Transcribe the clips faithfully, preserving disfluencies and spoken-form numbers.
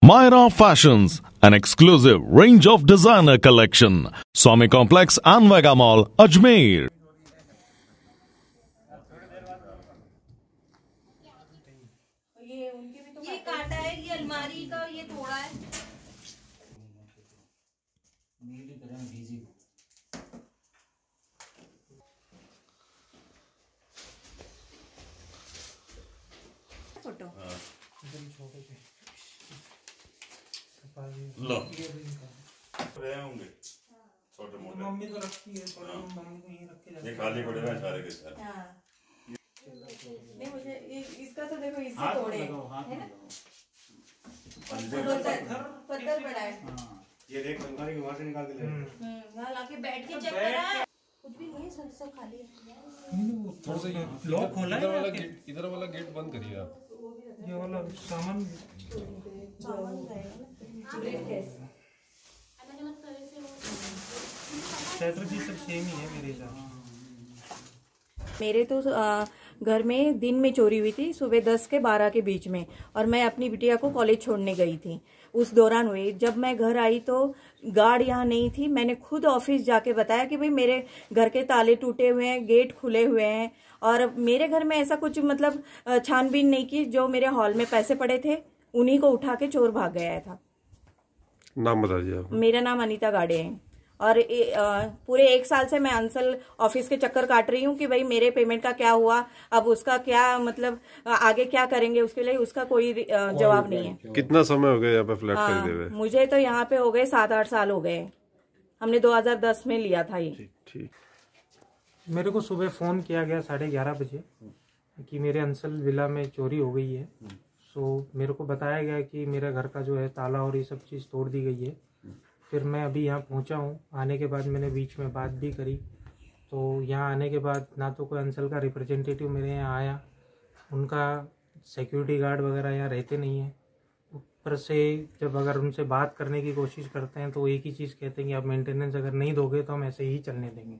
Myra Fashions, an exclusive range of designer collection. Swami Complex and Vega Mall, Ajmer. ये काटा है, ये अलमारी का ये तोड़ा है। फोटो लो रहे होंगे छोटे मोटे। मम्मी तो रखती है, मम्मी को यहीं रख के जाती है। ये खाली पड़े हुए सारे के सारे। हाँ। नहीं मुझे इसका तो देखो इससे तोड़े है ना, पत्थर पड़ा है। ये देख अलमारी वहाँ से निकाल के ले। हम्म, वहाँ लाके बैठ के चेक करा है, कुछ भी नहीं है, सब सब खाली है। थोड़ा सा लॉक खोला है। इधर वाला गेट इधर वाला गेट बंद करिए आप। ये वाला सामान सामान जाएगा ना, ब्रीफकेस। सेटर भी सब सेम ही है मेरे हिसाब से। मेरे तो आ, घर में दिन में चोरी हुई थी, सुबह दस के बारह के बीच में, और मैं अपनी बिटिया को कॉलेज छोड़ने गई थी। उस दौरान हुई, जब मैं घर आई तो गार्ड यहाँ नहीं थी। मैंने खुद ऑफिस जाके बताया कि भाई मेरे घर के ताले टूटे हुए हैं, गेट खुले हुए हैं, और मेरे घर में ऐसा कुछ मतलब छानबीन नहीं की। जो मेरे हॉल में पैसे पड़े थे उन्हीं को उठा के चोर भाग गया था। नाम बता दीजिए आप। मेरा नाम अनीता गाड़े है, और ए, आ, पूरे एक साल से मैं अंसल ऑफिस के चक्कर काट रही हूँ कि भाई मेरे पेमेंट का क्या हुआ, अब उसका क्या मतलब आगे क्या करेंगे, उसके लिए उसका कोई जवाब नहीं है। कितना समय हो गया यहाँ पे फ्लैट खरीदे हुए? मुझे तो यहाँ पे हो गए सात आठ साल हो गए। हमने दो हज़ार दस में लिया था ये। ठीक। मेरे को सुबह फोन किया गया साढ़े ग्यारह बजे कि मेरे अंसल विला में चोरी हो गई है। सो मेरे को बताया गया कि मेरे घर का जो है ताला और ये सब चीज़ तोड़ दी गई है। फिर मैं अभी यहाँ पहुँचा हूँ। आने के बाद मैंने बीच में बात भी करी, तो यहाँ आने के बाद ना तो कोई अंसल का रिप्रेजेंटेटिव मेरे यहाँ आया, उनका सिक्योरिटी गार्ड वगैरह यहाँ रहते नहीं हैं। ऊपर से जब अगर उनसे बात करने की कोशिश करते हैं तो एक ही चीज़ कहते हैं कि आप मेंटेनेंस अगर नहीं दोगे तो हम ऐसे ही चलने देंगे।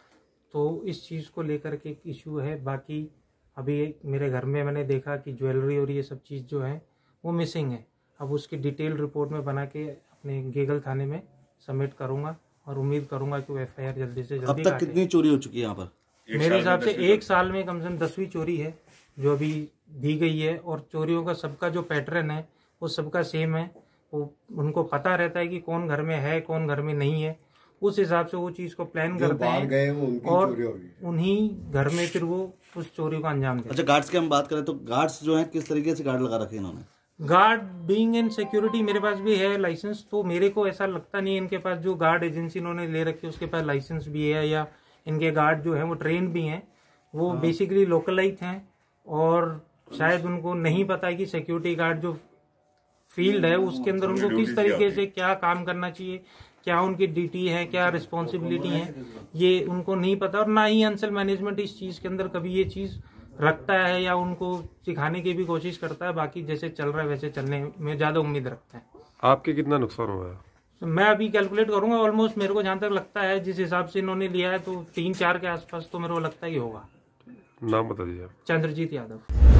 तो इस चीज़ को लेकर के एक इशू है। बाकी अभी मेरे घर में मैंने देखा कि ज्वेलरी और ये सब चीज़ जो है वो मिसिंग है। अब उसकी डिटेल रिपोर्ट में बना के अपने गेगल थाने में सबमिट करूंगा, और उम्मीद करूंगा कि वो एफ आई आर जल्दी से जल्दी। अब तक कितनी चोरी हो चुकी है यहाँ पर? मेरे हिसाब से एक साल में कम से कम दसवीं चोरी है जो अभी दी गई है। और चोरियों का सबका जो पैटर्न है वो सबका सेम है। वो उनको पता रहता है कि कौन घर में है, कौन घर में नहीं है। उस हिसाब से वो चीज को प्लान करते हैं और उन्हीं घर में फिर वो उस चोरी को अंजाम देते हैं। अच्छा, गार्ड्स की हम बात करें तो गार्ड्स जो हैं किस तरीके से गार्ड लगा रखे हैं इन्होंने? गार्ड बीइंग इन सिक्योरिटी मेरे पास भी है लाइसेंस, तो मेरे को ऐसा लगता नहीं इनके पास जो गार्ड एजेंसी इन्होंने ले रखी है उसके पास लाइसेंस भी है, या इनके गार्ड जो है वो ट्रेन भी हैं। वो हाँ। बेसिकली लोकलाइट हैं, और शायद उनको नहीं पता है कि सिक्योरिटी गार्ड जो फील्ड है उसके अंदर उनको किस तरीके से क्या काम करना चाहिए, क्या उनकी ड्यूटी है, क्या रिस्पॉन्सिबिलिटी है, ये उनको नहीं पता। और ना ही अंसल मैनेजमेंट इस चीज के अंदर कभी ये चीज रखता है या उनको सिखाने की भी कोशिश करता है। बाकी जैसे चल रहा है वैसे चलने में ज्यादा उम्मीद रखते हैं। आपके कितना नुकसान हुआ है? तो मैं अभी कैलकुलेट करूंगा, ऑलमोस्ट मेरे को जहां तक लगता है जिस हिसाब से इन्होंने लिया है तो तीन चार के आसपास तो मेरे को लगता ही होगा। नाम बता दीजिए। चंद्रजीत यादव।